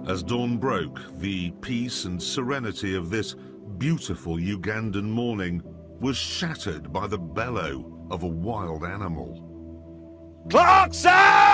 As dawn broke, the peace and serenity of this beautiful Ugandan morning was shattered by the bellow of a wild animal. Clarkson!